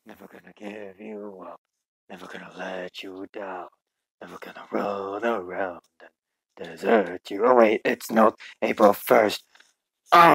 Never gonna give you up. Never gonna let you down. Never gonna roll around and desert you. Oh wait, it's not April 1st.